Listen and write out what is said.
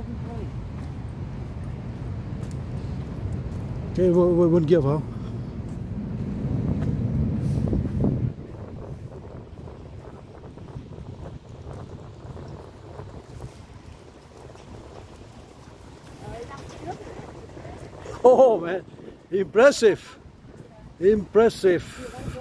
Okay, we wouldn't give up. Oh man, impressive, impressive.